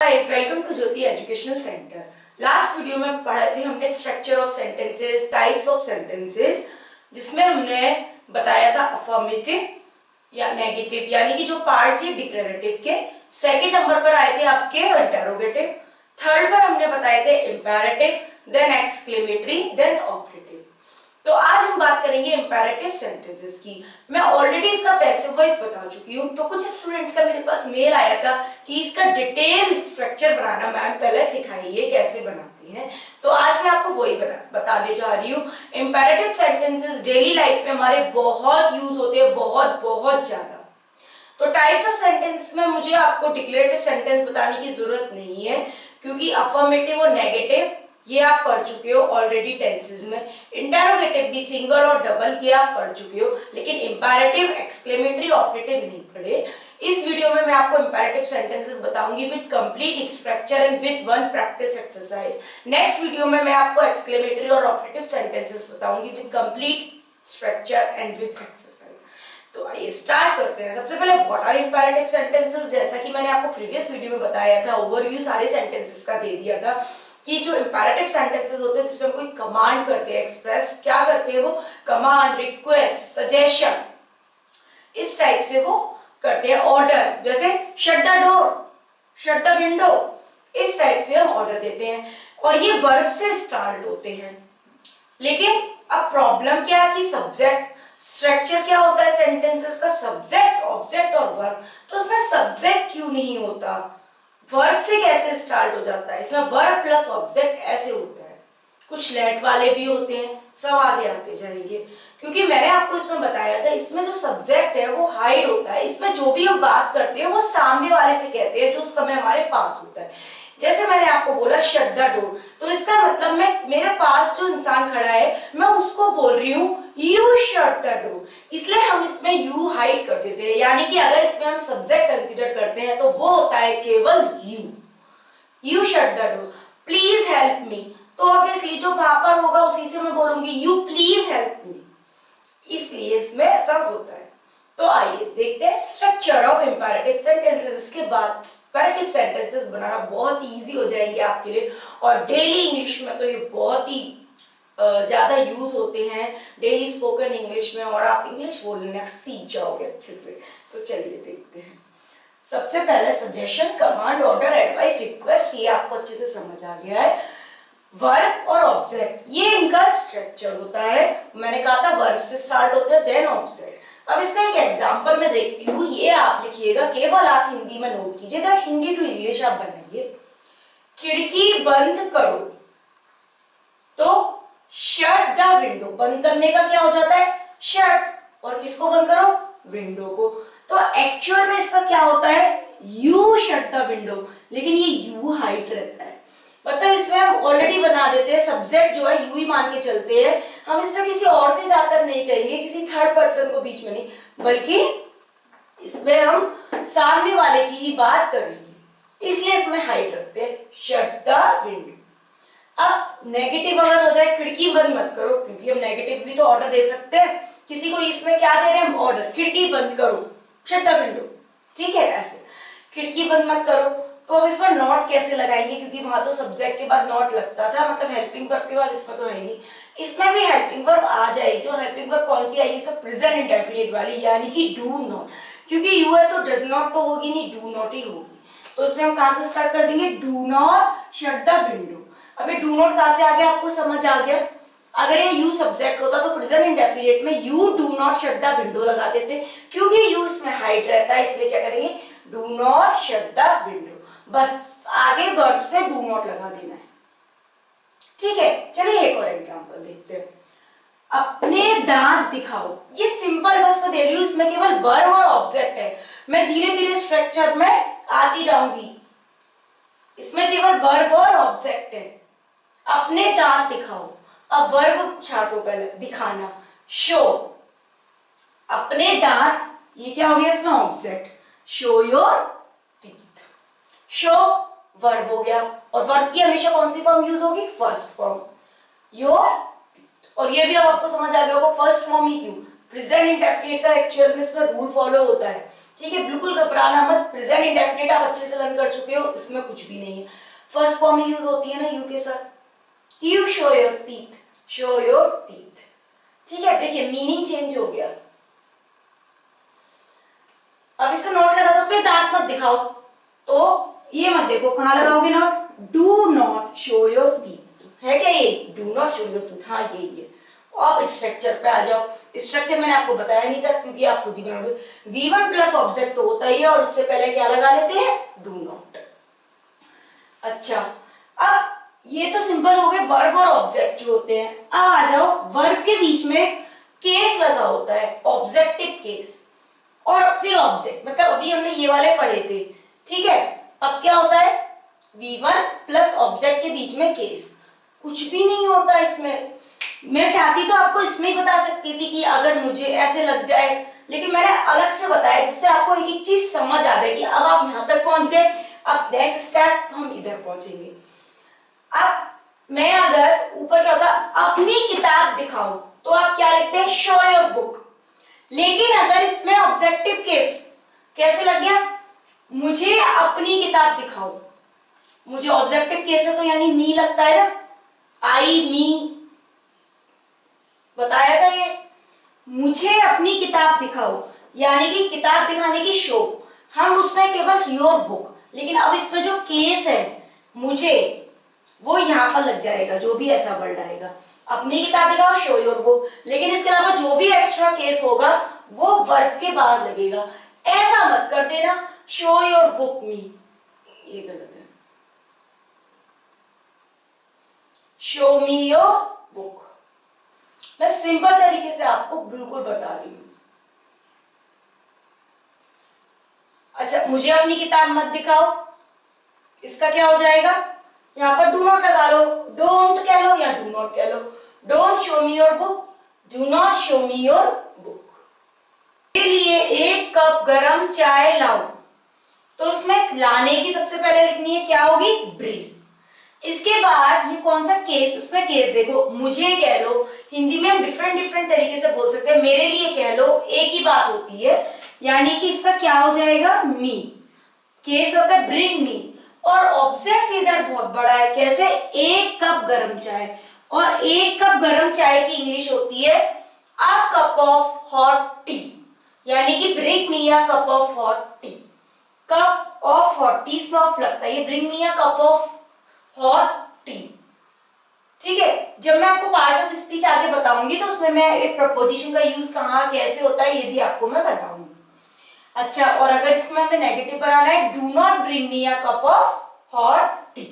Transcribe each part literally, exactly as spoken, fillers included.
Hi, welcome to Jyoti educational centre. Last video में पढ़ा थे हमने structure of sentences, types of sentences, जिसमें हमने बताया था अफर्मेटिव या नेगेटिव, यानी कि जो पार्ट थे डिक्लेरेटिव के। सेकंड नंबर पर आए थे आपके इंटरोगेटिव। थर्ड पर हमने बताए थे imperative, then exclamatory, then operative. तो आज हम बात करेंगे इंपेरेटिव सेंटेंसेस की। मैं ऑलरेडी इसका पैसिव वॉइस बता चुकी हूँ, तो कुछ स्टूडेंट्स का मेरे पास मेल आया था कि इसका डिटेल स्ट्रक्चर बनाना मैम पहले सिखाइए, कैसे बनाती हैं। तो आज मैं आपको वही बताने जा रही हूँ। इंपेरेटिव सेंटेंसेस डेली लाइफ में हमारे बहुत यूज होते हैं, बहुत बहुत ज्यादा। तो टाइप्स ऑफ सेंटेंस में मुझे आपको डिक्लेरेटिव सेंटेंस बताने की जरूरत नहीं है, क्योंकि अफर्मेटिव और नेगेटिव ये आप पढ़ चुके हो ऑलरेडी टेंसेस में। इंटरोगेटिव भी सिंगल और डबल ये आप पढ़ चुके हो, लेकिन इंपेरेटिव, एक्सक्लेमेटरी, ऑपरेटिव नहीं पढ़े। इस वीडियो में मैं आपको इंपेरेटिव सेंटेंसेस बताऊंगी with complete structure and with one practice exercise. Next video में मैं आपको एक्सक्लेमेटरी और ऑपरेटिव सेंटेंसेस बताऊंगी with complete structure and with exercise. तो आइए स्टार्ट करते हैं। सबसे पहले व्हाट आर इंपेरेटिव सेंटेंसेस। जैसा कि मैंने आपको प्रीवियस वीडियो में बताया था, ओवरव्यू सारे सेंटेंसेस का दे दिया था कि जो इंपेरेटिव सेंटेंसेस होते हैं जिसमें कोई कमांड करते हैं, एक्सप्रेस क्या करते हैं वो, कमांड, रिक्वेस्ट, सजेशन, इस टाइप से वो करते हैं। ऑर्डर, जैसे shut the door, shut the window, इस टाइप से हम ऑर्डर देते हैं, और ये वर्ब से स्टार्ट होते हैं। लेकिन अब प्रॉब्लम क्या है कि सब्जेक्ट, स्ट्रक्चर क्या होता है सेंटेंसेस का, सब्जेक्ट, ऑब्जेक्ट और वर्ब। तो उसमें सब्जेक्ट क्यों नहीं होता, वर्ब से कैसे स्टार्ट हो जाता है। इसमें वर्ब प्लस ऑब्जेक्ट ऐसे होता है। कुछ लेट वाले भी होते हैं, सब आगे आते जाएंगे, क्योंकि मैंने आपको इसमें बताया था इसमें जो सब्जेक्ट है वो हाइड होता है। इसमें जो भी हम बात करते हैं वो सामने वाले से कहते हैं, जो उस समय हमारे पास होता है। जैसे मैंने आपको बोला शट द डोर, तो इसका मतलब मैं, मेरे पास जो इंसान खड़ा है मैं उसको बोल रही हूँ यू शट द डोर, इसलिए हम इसमें यू हाइड कर देते हैं। यानी कि अगर इसमें हम सब्जेक्ट कंसीडर करते हैं तो वो होता है केवल you, you shut the door. Please help me, तो ऑब्वियसली जो वहां पर होगा उसी से मैं बोलूंगी यू प्लीज हेल्प मी, इसलिए इसमें ऐसा होता है। तो आइए देखते हैं स्ट्रक्चर ऑफ इंपेरेटिव सेंटेंसेस। इसके बाद इंपेरेटिव सेंटेंसेस बनाना बहुत इजी हो जाएंगे आपके लिए, और डेली इंग्लिश में तो ये बहुत ही ज्यादा यूज होते हैं, डेली स्पोकन इंग्लिश में, और आप इंग्लिश बोलना सीख जाओगे अच्छे से। तो चलिए देखते हैं। सबसे पहले suggestion, command, order, advice, request, ये आपको अच्छे से समझ आ गया है। वर्ब और ऑब्जेक्ट, ये इनका स्ट्रक्चर होता है। मैंने कहा था वर्ब से स्टार्ट होते हैं, देन ऑब्जेक्ट। अब इसका एक एग्जांपल मैं देखती हूँ, ये आप लिखिएगा, केवल आप हिंदी में नोट कीजिएगा, हिंदी टू इंग्लिश आप बनाइए। खिड़की बंद करो, तो शट द विंडो, बंद करने का क्या हो जाता है शट, और किसको बंद करो, विंडो को। तो एक्चुअल में इसका क्या होता है यू शट द विंडो, लेकिन ये यू हाइड रहता है। मतलब इसमें हम ऑलरेडी बना देते हैं, सब्जेक्ट जो है यू ही मान के चलते हैं। हम इसमें किसी और से जाकर नहीं कहेंगे, किसी थर्ड पर्सन को बीच में नहीं, बल्कि इसमें हम सामने वाले की ही बात करेंगे, इसलिए इसमें हाइड रखते हैं शट द विंडो। अब नेगेटिव अगर हो जाए, खिड़की बंद मत करो, क्योंकि हम नेगेटिव भी तो ऑर्डर दे सकते हैं किसी को। इसमें क्या दे रहे हैं हम, ऑर्डर, खिड़की बंद करो, शट द विंडो, ठीक है, ऐसे खिड़की बंद मत करो। तो अब इसमें नॉट कैसे लगाएंगे, क्योंकि वहां तो सब्जेक्ट के बाद नॉट लगता था, मतलब हेल्पिंग वर्ब के बाद, इसमें तो है नहीं। इसमें भी हेल्पिंग वर्ब आ जाएगी, और हेल्पिंग वर्ब कौन सी आएगी इसमें, प्रेजेंट इंडेफिनिट वाली, यानी कि डू नॉट, क्योंकि यू है तो डज नॉट तो होगी नहीं, डू नॉट ही होगी। तो इसमें हम कहां से स्टार्ट कर देंगे, do not shut the window. अबे डू नॉट कहां से आ गया, आपको समझ आ गया। अगर ये यू सब्जेक्ट होता तो प्रेजेंट इंडेफिनिट में you do not shut the window लगा देते, क्योंकि यू इसमें हाइड रहता है, इसलिए क्या करेंगे, do not shut the window, बस आगे वर्ब से डू नॉट लगा देना है, ठीक है। चलिए एक और एग्जांपल देखते हैं। अपने दांत दिखाओ, ये सिंपल बस मैं दे रही हूँ, इसमें केवल वर्ब और ऑब्जेक्ट है। मैं धीरे धीरे स्ट्रक्चर में आती जाऊंगी, इसमें केवल वर्ब और ऑब्जेक्ट है। अपने दांत दिखाओ, अब वर्ब छाटो पहले, दिखाना, शो, अपने दांत, ये क्या हो गया इसमें object, show your teeth, show verb हो गया, और वर्ब की हमेशा कौन सी फॉर्म यूज होगी, फर्स्ट फॉर्म, योर टीथ। और ये भी अब आपको समझ आ गया होगा फर्स्ट फॉर्म ही क्यों, प्रेजेंट इंडेफिनिट का एक्चुअल में इसमें रूल फॉलो होता है, ठीक है, बिल्कुल घबराना मत। प्रेजेंट इंडेफिनिट आप अच्छे से लर्न कर चुके हो, इसमें कुछ भी नहीं है। फर्स्ट फॉर्म में यूज होती है ना यू के साथ, you show your teeth, show your teeth, ठीक है। देखिए मीनिंग चेंज हो गया। अब इसका नोट लगा दो, अपने दांत मत दिखाओ, तो ये मत देखो, कहां लगाओगे note, do not show your teeth, है क्या ये, do not show your teeth, हाँ ये ये। अब स्ट्रक्चर पे आ जाओ। स्ट्रक्चर मैंने आपको बताया नहीं था क्योंकि आप खुद ही बनाओगे। वी वन प्लस ऑब्जेक्ट तो होता ही है और उससे पहले क्या लगा लेते हैं, डू नॉट। अच्छा अब ये तो सिंपल हो गए वर्ब और ऑब्जेक्ट जो होते हैं। अब आ जाओ वर्ब के बीच में केस लगा होता है, ऑब्जेक्टिव केस और फिर ऑब्जेक्ट, मतलब अभी हमने ये वाले पढ़े थे, ठीक है। अब क्या होता है, वी वन प्लस ऑब्जेक्ट के बीच में केस, कुछ भी नहीं होता इसमें। मैं चाहती तो आपको इसमें ही बता सकती थी कि अगर मुझे ऐसे लग जाए, लेकिन मैंने अलग से बताया जिससे आपको एक एक चीज समझ आ जाएगी। अब आप यहां तक पहुंच गए, अब नेक्स्ट स्टेप हम इधर पहुंचेंगे। अब मैं अगर ऊपर क्या होता, अपनी किताब दिखाओ, तो आप क्या लिखते हैं, शो योर बुक। लेकिन अगर इसमें ऑब्जेक्टिव केस कैसे लग गया, मुझे अपनी किताब दिखाओ, मुझे ऑब्जेक्टिव केस है तो यानी मी लगता है ना, आई मी बताया था ये। मुझे अपनी किताब दिखाओ यानी कि किताब दिखाने की शो, हम उसमें केवल योर बुक, लेकिन अब इसमें जो केस है मुझे, वो यहां पर लग जाएगा, जो भी ऐसा वर्ड आएगा। अपनी किताब दिखाओ, शो योर बुक, लेकिन इसके अलावा जो भी एक्स्ट्रा केस होगा वो वर्ब के बाद लगेगा। ऐसा मत कर देना शो योर बुक मी, ये गलत है। शो मी योर बुक, मैं सिंपल तरीके से आपको बिल्कुल बता रही हूं। अच्छा मुझे अपनी किताब मत दिखाओ, इसका क्या हो जाएगा, यहां पर डू नॉट लगा लो, डोंट कह लो या डू नॉट कह लो। Don't show me your book, do not show me your book. के लिए एक कप गरम चाय लाओ, तो इसमें लाने की सबसे पहले लिखनी है क्या होगी, ब्रिंग। इसके बाद ये कौन सा केस, इसमें केस देखो, मुझे कह लो, हिंदी में हम डिफरेंट डिफरेंट तरीके से बोल सकते हैं, मेरे लिए कह लो, एक ही बात होती है, यानी कि इसका क्या हो जाएगा, मी। केस होता है ब्रिंग मी, और ऑब्जेक्ट इधर बहुत बड़ा है, कैसे, एक कप गरम चाय, और एक कप गरम चाय की इंग्लिश होती है a cup of hot tea, यानी कि bring me a cup of hot tea. Cup of hot tea इसमें ऑफ लगता है, ये bring me a cup of hot tea, ठीक है। जब मैं आपको पार्ट्स ऑफ स्पीच आगे बताऊंगी तो उसमें मैं एक प्रपोजिशन का यूज कहाँ कैसे होता है ये भी आपको मैं बताऊंगी। अच्छा, और अगर इसमें हमें नेगेटिव बनाना है, do not bring me a cup of hot tea.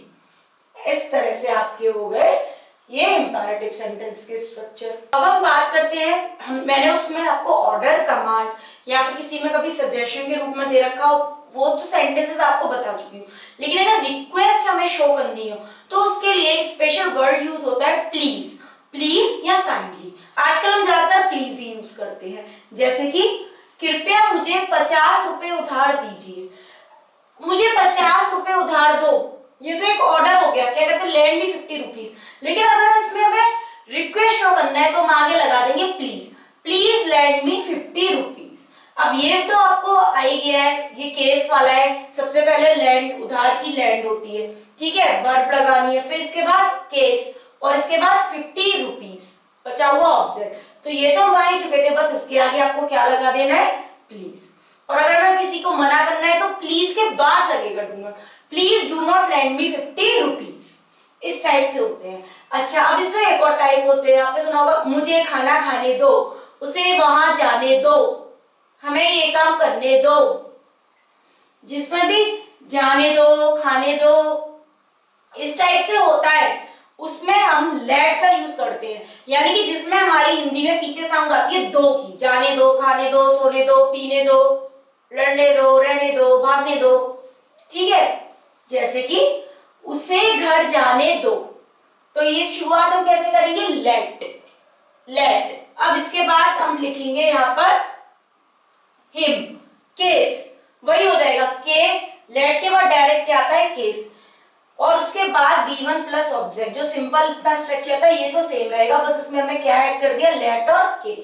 इस तरह से आपके हो गए ये इंपैरेटिव सेंटेंस के स्ट्रक्चर। अब हम बात करते हैं, हम मैंने उसमें आपको ऑर्डर, कमांड या फिर किसी में कभी सजेशन के रूप में दे रखा हो, वो तो सेंटेंसेस आपको बता चुकी हूँ। लेकिन अगर रिक्वेस्ट हमें शो करनी हो तो उसके लिए एक स्पेशल वर्ड यूज होता है प्लीज, प्लीज या काइंडली। आजकल हम ज्यादातर प्लीज ही यूज करते हैं, जैसे कि कृपया मुझे पचास रुपए उधार दीजिए, मुझे पचास रुपए उधार दो, ये तो एक ऑर्डर हो गया, क्या कहते हैं लैंड मी फिफ्टी रुपीज। लेकिन अगर इसमें हमें रिक्वेस्ट शो करना है तो हम आगे लगा देंगे please, please lend me fifty rupees. अब ये तो आपको आ ही गया है, ये केस वाला है, सबसे पहले लैंड, उधार की लैंड होती है, ठीक है, वर्ब लगानी है, फिर इसके बाद केस, और इसके बाद फिफ्टी रुपीज बचा हुआ ऑब्जेक्ट। तो ये तो हम बना ही चुके थे, बस इसके आगे आपको क्या लगा देना है, प्लीज। और अगर मैं किसी को मना करना है तो प्लीज के बाद लगेगा do not, please do not lend me fifty rupees. इस टाइप से होते हैं। अच्छा, अब इसमें एक और टाइप होते हैं, आपने सुना होगा, मुझे खाना खाने दो, उसे वहां जाने दो, हमें ये काम करने दो। जिसमें भी जाने दो, खाने दो, इस टाइप से होता है, उसमें हम लेट का यूज करते हैं, यानी कि जिसमें हमारी हिंदी में पीछे साउंड आती है दो की, जाने दो, खाने दो, सोने दो, पीने दो, लड़ने दो, रहने दो, भागने दो, ठीक है। जैसे कि उसे घर जाने दो, तो ये शुरुआत हम कैसे करेंगे, लेट, लेट। अब इसके बाद हम लिखेंगे यहाँ पर हिम, केस, वही हो जाएगा केस, लेट के बाद डायरेक्ट क्या आता है, केस, और उसके बाद बी वन प्लस ऑब्जेक्ट, जो सिंपल इतना स्ट्रक्चर था ये तो सेम रहेगा, बस इसमें हमने क्या ऐड कर दिया, लेट और केस।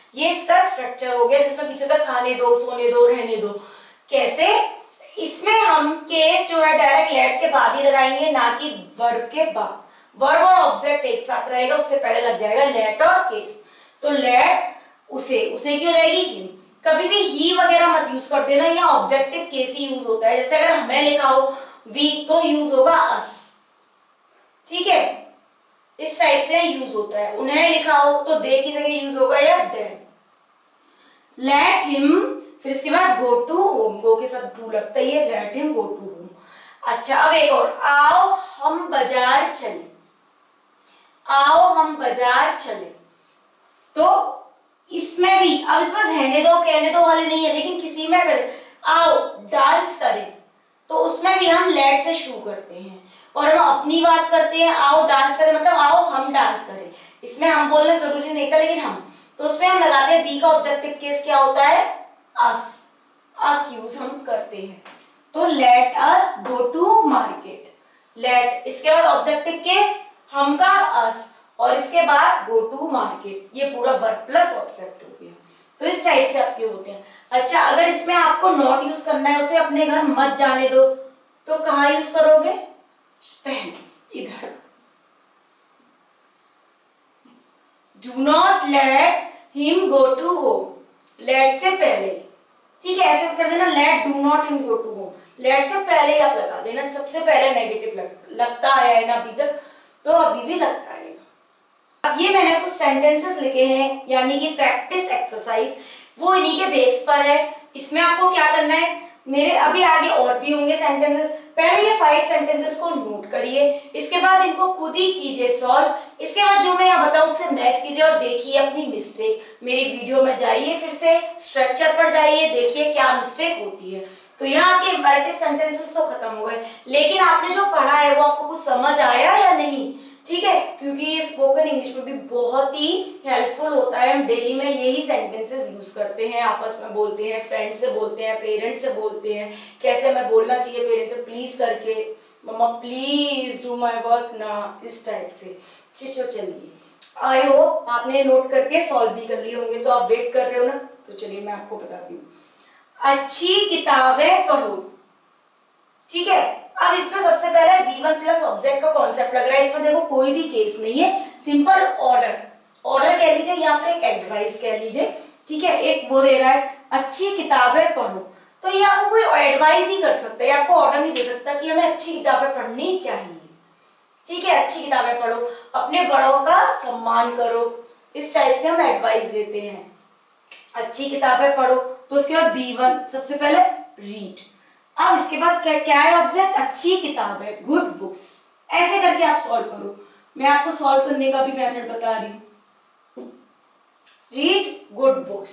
ये इसका स्ट्रक्चर हो गया, जिसमें पीछे तक खाने दो, सोने दो, रहने दो। कैसे? इसमें हम केस जो है डायरेक्ट लेट के बाद ही लगाएंगे, ना कि वर्ब के बाद। वर्ब और ऑब्जेक्ट एक साथ रहेगा, उससे पहले लग जाएगा लेट और केस। तो लेट उसे, उसे की हो जाएगी हिम। कभी भी ही वगैरह मत यूज कर देना, यहाँ ऑब्जेक्टिव केस ही यूज होता है। जैसे अगर हमें लिखा हो वी तो यूज होगा अस, ठीक है, इस टाइप से यूज होता है। उन्हें लिखा हो तो दे की जगह यूज होगा या देम। लेट हिम, फिर इसके बाद गो टू होम, गो के साथ टू लगता ही है, let him go to home. अच्छा, अब एक और, आओ हम बाजार चले, आओ हम बाजार चले। तो इसमें भी, अब इसमें रहने दो कहने दो वाले नहीं है, लेकिन किसी में अगर आओ डांस करें तो उसमें भी हम लेट से शुरू करते हैं। और हम अपनी बात करते हैं, आओ डांस करें, मतलब आओ हम डांस करें। इसमें हम बोलना जरूरी नहीं था, लेकिन हम, तो उसमें हम लगाते हैं बी का ऑब्जेक्टिव केस क्या होता है, अस। अस यूज हम करते हैं। तो let us go to market, let, इसके बाद ऑब्जेक्टिव केस हम का अस, और इसके बाद गो टू मार्केट। ये पूरा वर्ब प्लस ऑब्जेक्ट हो गया। तो इस टाइप से आपके होते हैं। अच्छा, अगर इसमें आपको नॉट यूज करना है, उसे अपने घर मत जाने दो, तो कहाँ यूज करोगे, पहले इधर, do not let him go to home, let से पहले, ठीक है, ऐसे कर देना, let do not him go to home, let से पहले ही आप लगा देना। सबसे पहले नेगेटिव लग, लगता है ना अभी तक, तो अभी भी लगता है। अब ये मैंने कुछ सेंटेंसेस लिखे हैं, यानी कि प्रैक्टिस एक्सरसाइज, वो इन्हीं के बेस पर है। इसमें आपको क्या करना है, मेरे अभी आगे और भी होंगे सेंटेंसेस, पहले ये फाइव सेंटेंसेस को नोट करिए, इसके बाद इनको खुद ही कीजिए सॉल्व। इसके बाद जो मैं यहाँ बताऊँ उससे मैच कीजिए और देखिए अपनी मिस्टेक। मेरी वीडियो में जाइए, फिर से स्ट्रक्चर पर जाइए, देखिए क्या मिस्टेक होती है। तो यहाँ आपके इंपैरेटिव सेंटेंसेस तो खत्म हो गए, लेकिन आपने जो पढ़ा है वो आपको कुछ समझ आया या नहीं, ठीक है, क्योंकि ये स्पोकन इंग्लिश में भी बहुत ही हेल्पफुल होता है। हम डेली में यही सेंटेंसेस यूज करते हैं, आपस में बोलते हैं, फ्रेंड से बोलते हैं, पेरेंट्स से बोलते हैं, कैसे हमें बोलना चाहिए पेरेंट्स से, प्लीज करके, मम्मा प्लीज डू माय वर्क ना, इस टाइप से। चलो चलिए, आई होप आपने नोट करके सॉल्व भी कर लिए होंगे, तो आप वेट कर रहे हो ना, तो चलिए मैं आपको बताती हूँ। अच्छी किताबें पढ़ो, ठीक है। अब इसमें सबसे पहले वी वन प्लस ऑब्जेक्ट का कॉन्सेप्ट लग रहा है। इसमें देखो कोई भी केस नहीं है, सिंपल ऑर्डर, ऑर्डर कह लीजिए या फिर एक एडवाइस कह लीजिए, ठीक है। एक वो दे रहा है अच्छी किताबें पढ़ो, तो ये आपको कोई एडवाइस ही कर सकता है, आपको ऑर्डर नहीं दे सकता कि हमें अच्छी किताबें पढ़नी चाहिए, ठीक है। अच्छी किताबें पढ़ो, अपने बड़ों का सम्मान करो, इस टाइप से हम एडवाइस देते हैं। अच्छी किताबें पढ़ो, तो उसके बाद बी वन सबसे पहले रीड। अब इसके बाद क्या क्या है ऑब्जेक्ट, अच्छी किताब है, गुड बुक्स। ऐसे करके आप सॉल्व करो, मैं आपको सॉल्व करने का भी मेथड बता रही हूं। Read good books.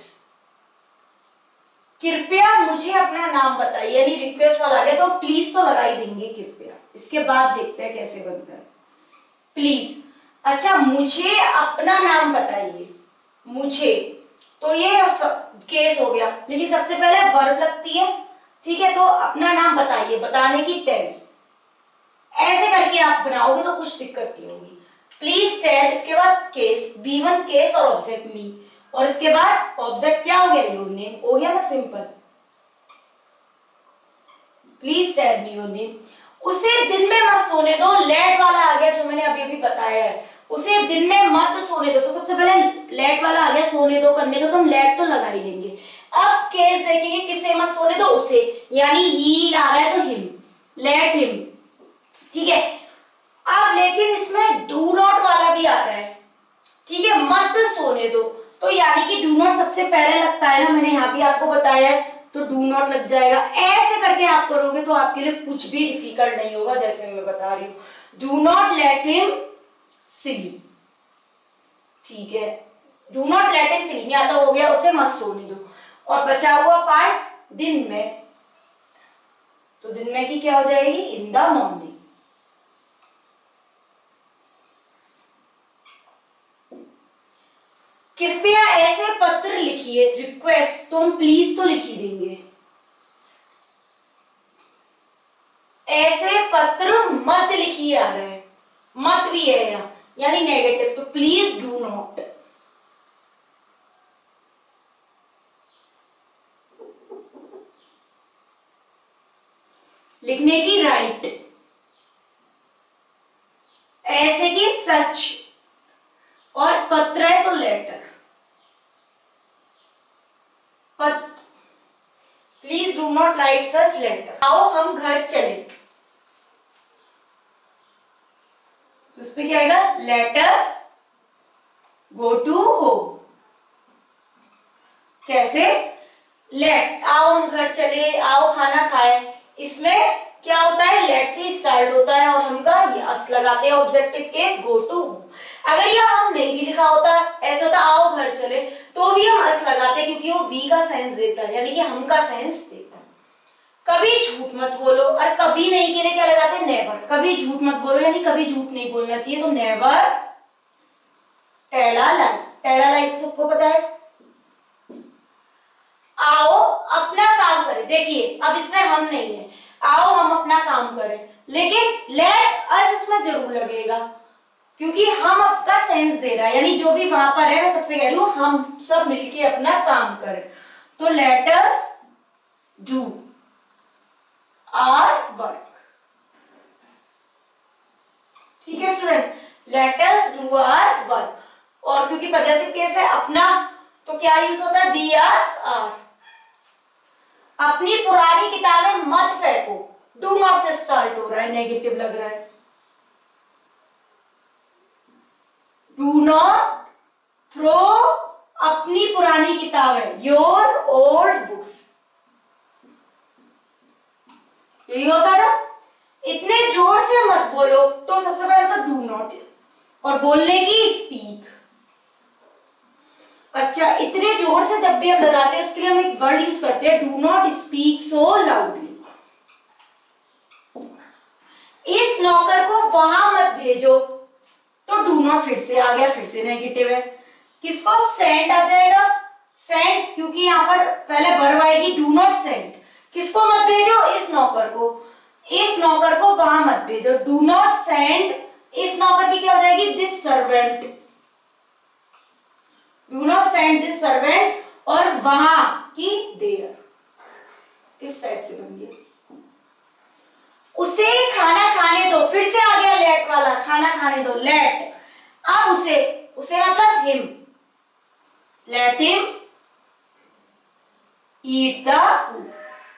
कृपया मुझे अपना नाम बताइए, यानी रिक्वेस्ट वाला आ गया तो प्लीज तो लगा ही देंगे कृपया। इसके बाद देखते हैं कैसे बनता है प्लीज। अच्छा, मुझे अपना नाम बताइए, मुझे, तो ये केस हो गया, लेकिन सबसे पहले वर्ब लगती है, ठीक है। तो अपना नाम बताइए, बताने की टेल, ऐसे करके आप बनाओगे तो कुछ दिक्कत नहीं होगी। प्लीज टेल, इसके बाद केस, बी वन केस और ऑब्जेक्ट मी, और इसके बाद ऑब्जेक्ट क्या हो गया, योर नेम हो गया ना, simple. Please tell me your name. उसे दिन में मत सोने दो, लेट वाला आ गया जो मैंने अभी अभी बताया है, उसे दिन में मत सोने दो, तो सबसे पहले लेट वाला आ गया, सोने दो करने दो, तो हम लेट तो लगा ही लेंगे। अब केस देखेंगे, किसे मत सोने दो, उसे, यानी ही आ रहा है तो हिम, लेट हिम, ठीक है। अब लेकिन इसमें डू नॉट वाला भी आ रहा है, ठीक है, मत सोने दो, तो यानी कि डू नॉट सबसे पहले लगता है ना, मैंने यहाँ भी आपको बताया है, तो डू नॉट लग जाएगा। ऐसे करके आप करोगे तो आपके लिए कुछ भी डिफिकल्ट नहीं होगा, जैसे मैं बता रही हूँ। Do not let him silly, ठीक है, do not let him silly नहीं आता, हो गया उसे मत सोने दो। और बचा हुआ पार्ट दिन में, तो दिन में की क्या हो जाएगी, इन द मॉर्निंग। कृपया ऐसे पत्र लिखिए, रिक्वेस्ट, तो हम प्लीज तो लिख ही देंगे। ऐसे पत्र मत लिखिए आ रहा है, मत भी है यहाँ, यानी नेगेटिव, तो प्लीज डू नॉट। लिखने की राइट, ऐसे की सच, और पत्र है तो लेटर। पत्र, please do not write such letter. आओ हम घर चले, तो उस पे क्या आएगा, let us go to home. कैसे, लेट, आओ हम घर चले, आओ खाना खाए, इसमें क्या होता है, लेट से स्टार्ट होता है और हम का ये अस लगाते हैं, ऑब्जेक्टिव केस गो टू। अगर ये हम नहीं भी लिखा होता, ऐसा होता आओ घर चले, तो भी हम अस लगाते हैं क्योंकि वो वी का सेंस देता है, यानी कि हम का सेंस देता है। कभी झूठ मत बोलो, और कभी नहीं के लिए क्या लगाते हैं, नेवर। कभी झूठ मत बोलो यानी कभी झूठ नहीं बोलना चाहिए, तो never tell a lie. Tell a lie तो सबको पता है। आओ अपना काम करें, देखिए अब इसमें हम नहीं है, आओ हम अपना काम करें, लेकिन लेट अस इसमें जरूर लगेगा क्योंकि हम आपका सेंस दे रहा है, यानी जो भी वहां पर है मैं सबसे कह रही हूं हम सब मिलके अपना काम करें। तो let us do our work. ठीक है student, let us do our work. और क्योंकि पॉजेसिव केस है अपना, तो क्या यूज होता है, बी अस आर। अपनी पुरानी किताबें मत फेंको, डू नॉट से स्टार्ट हो रहा है, नेगेटिव लग रहा है। डू नॉट थ्रो अपनी पुरानी किताबें, योर ओल्ड बुक्स। यही होता है ना, इतने जोर से मत बोलो, तो सबसे पहले तो डू नॉट, और बोलने की स्पीक। अच्छा, इतने जोर से जब भी हम लगाते हैं उसके लिए हम एक वर्ड यूज करते हैं, do not speak so loudly. इस नौकर को वहां मत भेजो, तो डू नॉट फिर से आ गया, फिर से नेगेटिव है। किसको, सेंड आ जाएगा, सेंड, क्योंकि यहां पर पहले वर्ब आएगी, डू नॉट सेंड। किसको मत भेजो, इस नौकर को, इस नौकर को वहां मत भेजो, डू नॉट सेंड। इस नौकर की क्या हो जाएगी, this servant, do not send this servant, और वहां की देयर, इस टाइप से बन गया। उसे खाना खाने दो, फिर से आ गया लेट वाला, खाना खाने दो, लेट। अब उसे, उसे मतलब him, let him eat the food.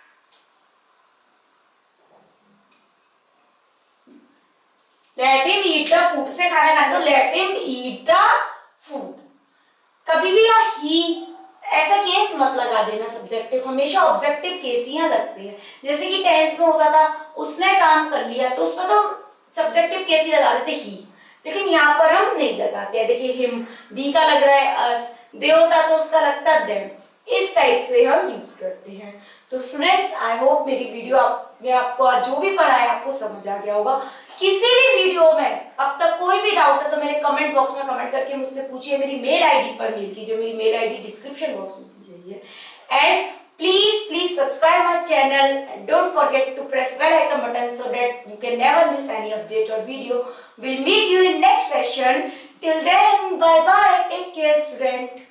Let him eat the food, उसे खाना खाने दो, let him eat the food. कभी भी यहाँ ही ऐसा केस मत लगा देना सब्जेक्टिव, हमेशा ऑब्जेक्टिव केस ही लगते हैं। जैसे कि टेंस में होता था, उसने काम कर लिया, तो उसमें तो सब्जेक्टिव केस ही लगा देते ही, लेकिन यहाँ पर हम नहीं लगाते हैं। देखिए हिम, बी का लग रहा है अस, दे होता तो उसका लगता देम, इस टाइप से हम यूज करते हैं। तो स्टूडेंट्स, आई होप मेरी वीडियो आप, मैं आपको आज जो भी पढ़ाया आपको समझ आ गया होगा। किसी भी वीडियो में अब तक कोई भी डाउट है तो मेरे कमेंट बॉक्स में कमेंट करके मुझसे पूछिए, मेरी मेल आईडी पर मेल कीजिए, मेरी मेल आईडी डिस्क्रिप्शन बॉक्स में दी गई है। And please please subscribe my channel and don't forget to press bell icon button so that you can never miss any update or video. We'll meet you in next session. Till then, bye bye, take care student.